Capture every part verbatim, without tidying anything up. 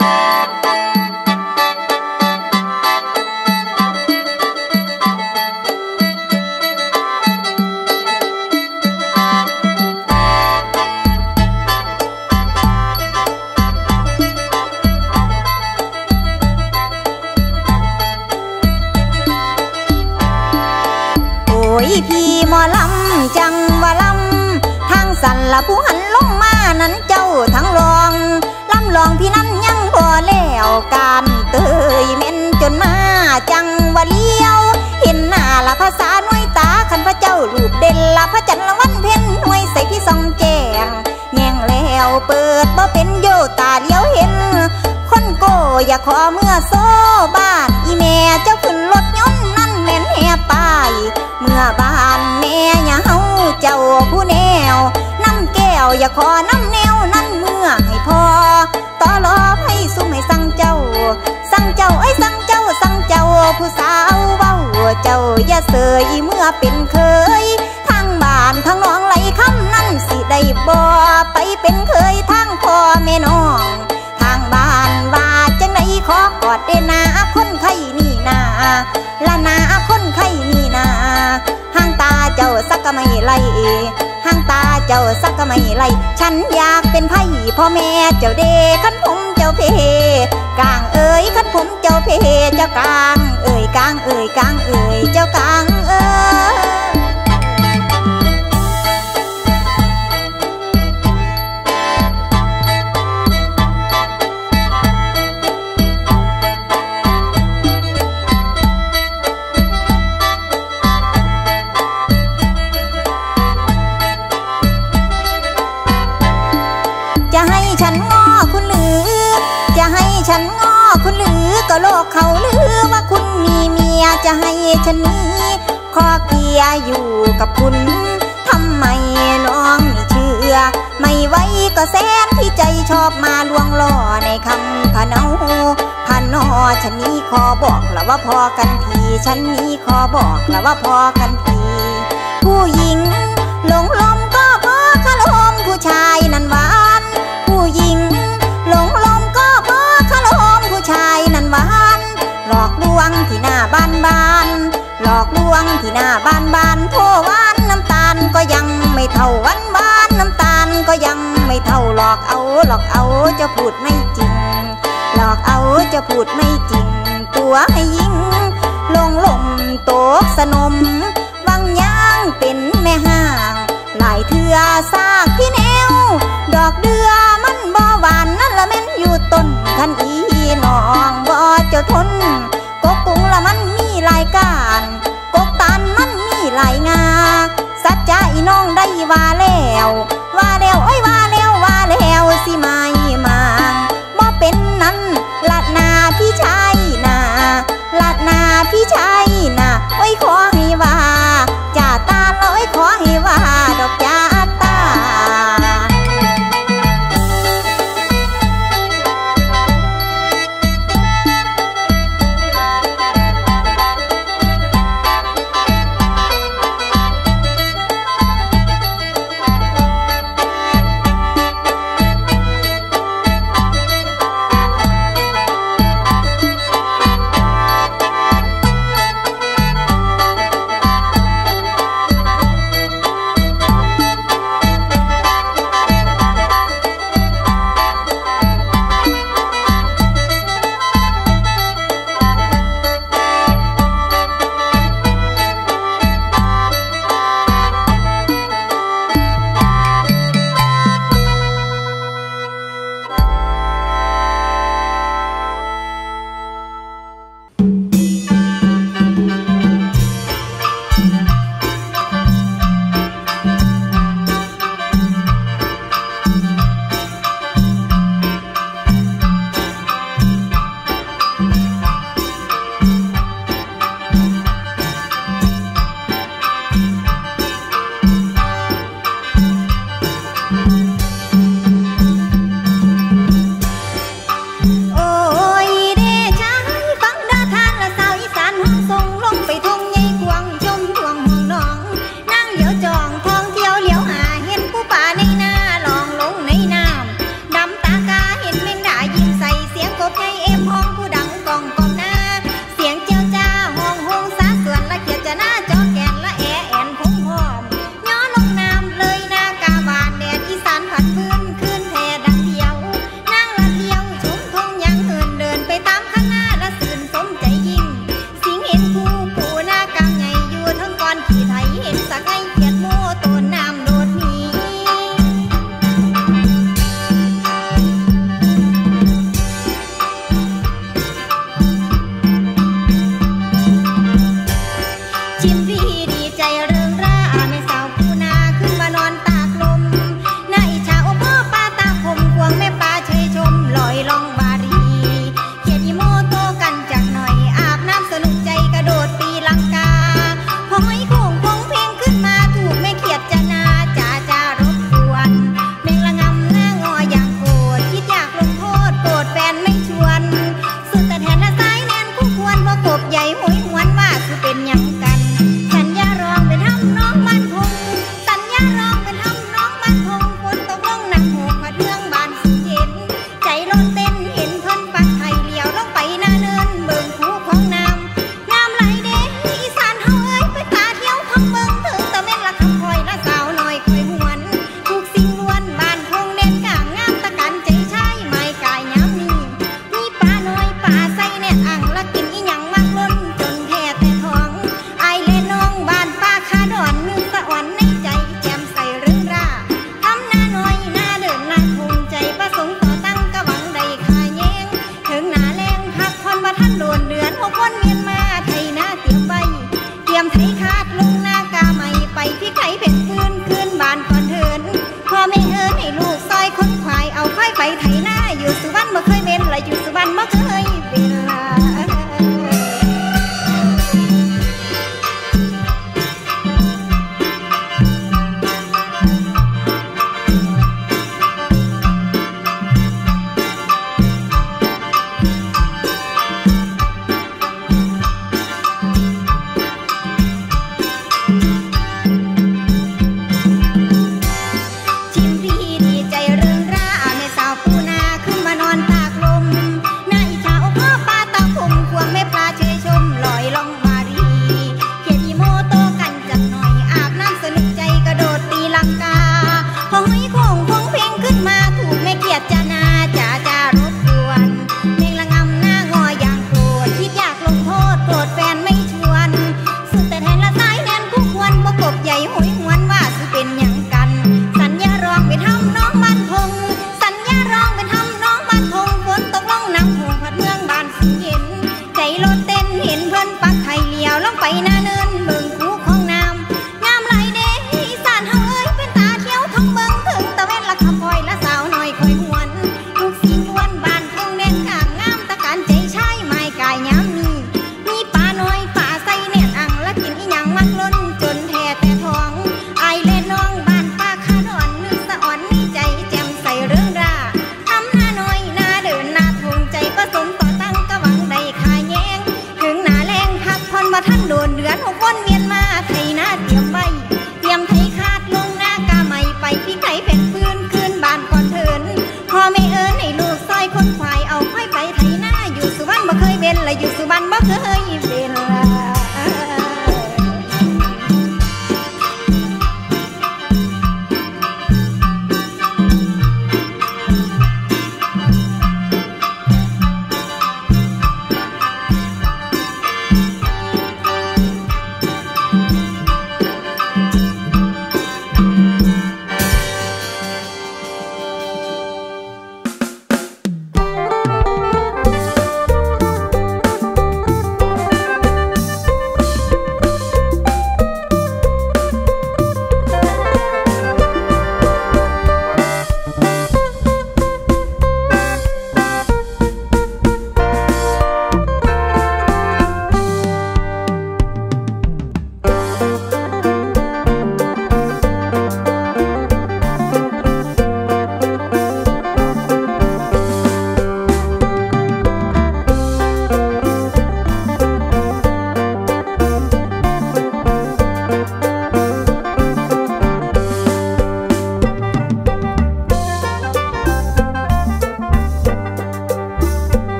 พี่หมอลำจังว่าลำทางสันละผู้หันลงมานั้นเจ้าทั้งรองลำลองพี่นั้นยังบ่แล้วการเตยเม่นจนมาจังว่าเลี้ยวเห็นหน้าละภาษาหน่วยตาขันพระเจ้ารูปเด่นละพระจันทร์ละวันเพ็ญหน่วยใส่ที่ส่องแจ้งแง่งแล้วเปิดบ่เป็นโยตาเลี้ยวเห็นคนโกอย่าขอเมื่อโซบ้านอีแม่เจ้าขึ้นรถยนต์นั่นแม่นแห่ไปเมื่อบ้านแม่อย่าเฮาเจ้าผู้แนวน้ำแก้วอย่าขอน้ำแนวนั่นเมื่อให้พอต่อรอให้ซุ่มให้สั่งเจ้าสั่งเจ้าไอ้สั่งเจ้าสั่งเจ้าผู้สาวเว้าเจ้าอย่าเสยเมื่อเป็นเคยทางบ้านทางน้องไหลคำนั่นสิได้บ่ไปเป็นเคยทางพ่อแม่น้องทางบ้านว่าจังไหนขอกอดเดนาคนไข้นี่นาละนาคนไข้นี่นาห้างตาเจ้าสักก็ไม่ไล่ห้างตาเจ้าสักก็ไม่ไล่ฉันอยากเป็นไผ่พ่อแม่เจ้าเดขันผมเจ้าเพกลางเอ๋ยขันผมเจ้าเพเจ้ากลางเอ๋ยกลางเอ๋ยกลางเอ๋ยเจ้ากลางเอ๋ยจะให้ฉันง้อคุณหรือจะให้ฉันง้อคุณหรือก็โลกเขาลือว่าคุณมีเมียจะให้ฉันนี้ขอเกียอยู่กับคุณทำไมน้องไม่เชื่อไม่ไว้ก็แสนที่ใจชอบมาลวงล่อในคำพะเนาพะนอฉันนี้ขอบอกละว่าพอกันทีฉันนี้ขอบอกละว่าพอกันทีผู้หญิงหลงลมก็เพราะคารมผู้ชายนั้นหวานผู้หญิงหลงลมก็เพราะคารมผู้ชายนั้นหวานหลอกลวงที่หน้าบ้านบ้านหลอกลวงที่หน้าบ้านบ้านโทหวานน้ำตาลก็ยังไม่เท่าหวานบ้านน้ำตาลก็ยังไม่เท่าหลอกเอาหลอกเอาจะพูดไม่จริงหลอกเอาจะพูดไม่จริงตัวให้ยิ่งลงลมโตกสนมวังย่างเป็นแม่ห้างหลายเถื่อซากพี่แนวดอกเดือมันบ่หวานนั่นละแม่นอยู่ต้นคันอีน้องบ่เจ้าทนกกกุ้งละมันมีหลายการกกตันมันมีหลายงาสัจจะอีน้องได้ว่าแล้วว่าแล้วโอ้ยว่าแล้วว่าแล้วสิไม่มาบ่เป็นนั้นละนาพี่ชายนาละนาพี่ชายนาโอ้ยขอให้ว่าจ่าตาโอ้ยขอให้ว่าดอกจ่าตานและอยู่สุวรรณบ่เคยเป็น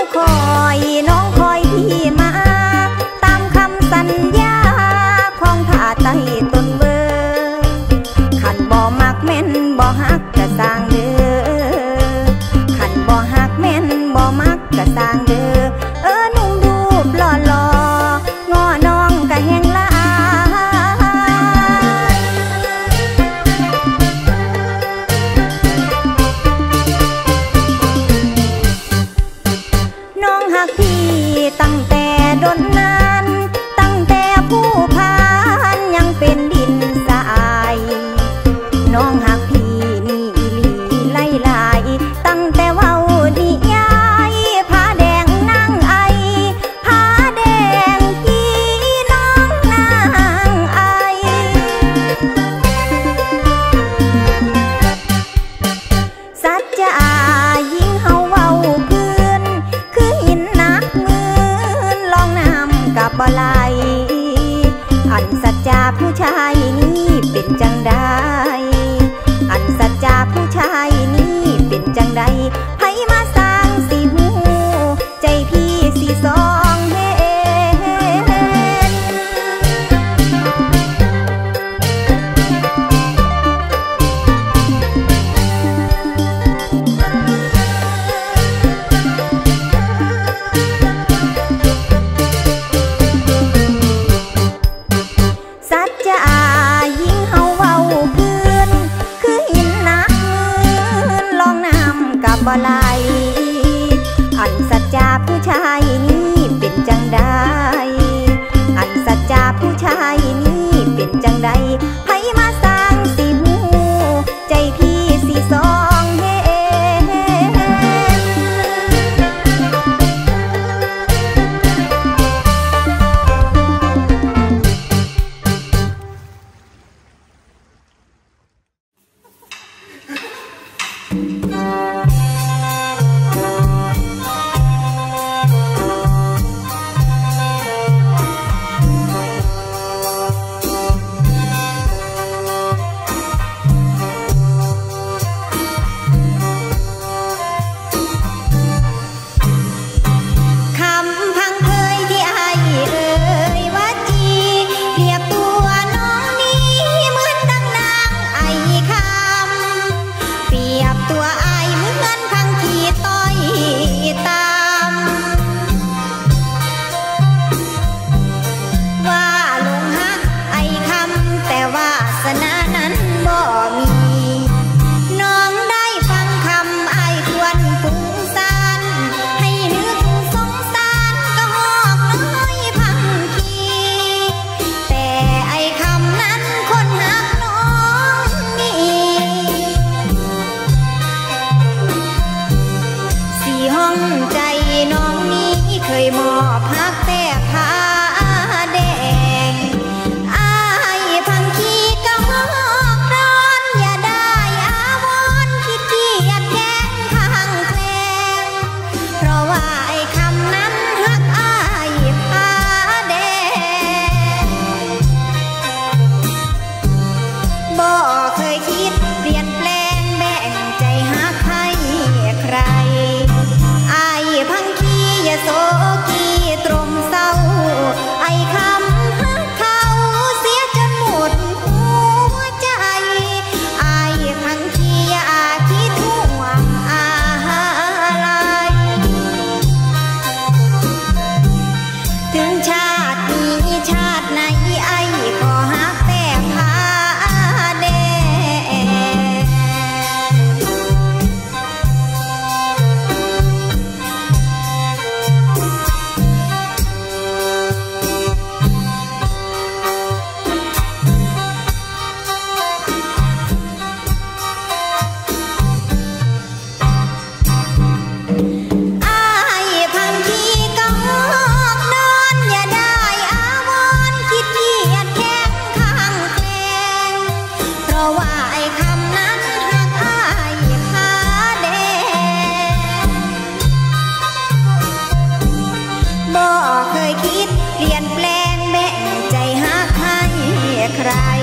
คอยน้องคอยพี่มาตามคำสัญญาของท่าใต้ต้นเบอขันบ่มักแม่นบ่ฮักกะสร้างเด้อขันบ่ฮักแม่นบ่มักกะสร้างเด้อเออนุ่มรูปหล่อหล่องอน้องกะแหงลาน้องฮักพี่ตั้งแต่ดนนานตั้งแต่ผู้พานยังเป็นดินทรายน้องฮักพี่นี่อีหลีไล่ลายตั้งแต่เว้าดียายผ้าแดงนางไอผ้าแดงพี่น้องนางไอสัจจะยิ่งเฮาเว้าพื้นคือหินนักมืนลองน้ำกับบ่ไหลอันสัจจะผู้ชายนี่เป็นจังใดอันสัจจะผู้ชายนี่เป็นจังใดไผมาสร้างสิหูใจพี่สิสองเฮ็ดสัจจะยิ่งเฮาเว้าพื้นคือหินนักมืนลองน้ำกับบ่ไหลอันสัจจะผู้ชายนี่เป็นจังใดอันสัจจะผู้ชายนี่เป็นจังใดไผมาสร้างสิหูใจพี่สิสองเฮ็ดคำพังเพยที่อายเอ่ยว่าจีเปรียบตัวน้องนี้เหมือนดังนางไอคำเปรียบตัวอายเหมือนพังขี้ต้อยตามว่าลงฮักไอคำแต่ว่าสนานั้นบ่มีน้องได้ฟังคำไอควรฟุ้งซ่านให้นึกสงสารก็หอกน้อยพังขี้แต่ไอคำนั้นคนฮักน้องนี่สี่ห้องใจน้องนี้เคยมอบฮักแต่ผ้าแดงอายพังขี้ก็หอกร้อนอย่าได้อาวรณ์ขี้เกียจแกล้งข้างแคลงเพราะว่าไอ้คำนั้นฮักอายผ้าแดงบ่เคยคิดเปลี่ยนแปลงแบ่งใจฮักให้ใครอายพังขี้อย่าโศกีตรงเศร้าไอ้คำฮักเขาเสียจนหมดหัวใจอายพังขี้อย่าคิดห่วงอะไรถึงชาตินี้ชาติไหนไอ้ก็ฮักแต่ผ้าแดง เคยคิดเปลี่ยนแปลงแบ่งใจหาใครใคร